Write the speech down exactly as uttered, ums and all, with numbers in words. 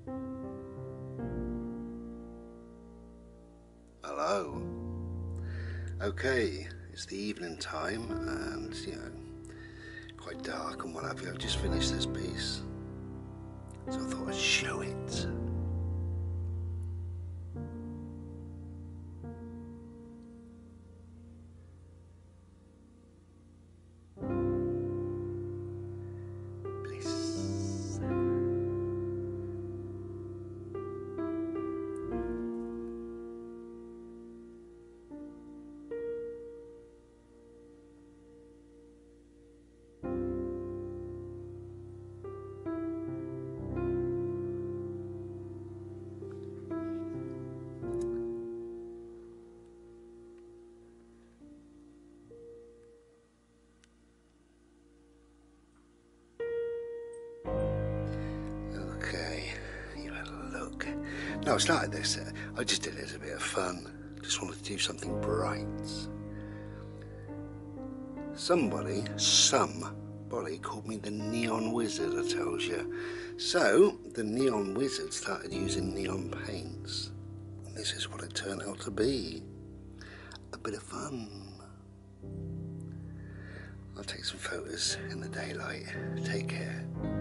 Hello. Okay, it's the evening time and, you know, quite dark and what have you. I've just finished this piece, so I thought I'd show it. Please. Okay, you had a look. No, it's not like this. I just did it as a bit of fun. Just wanted to do something bright. Somebody, somebody called me the Neon Wizard, I tells you. So, the Neon Wizard started using neon paints. And this is what it turned out to be. A bit of fun. I'll take some photos in the daylight. Take care.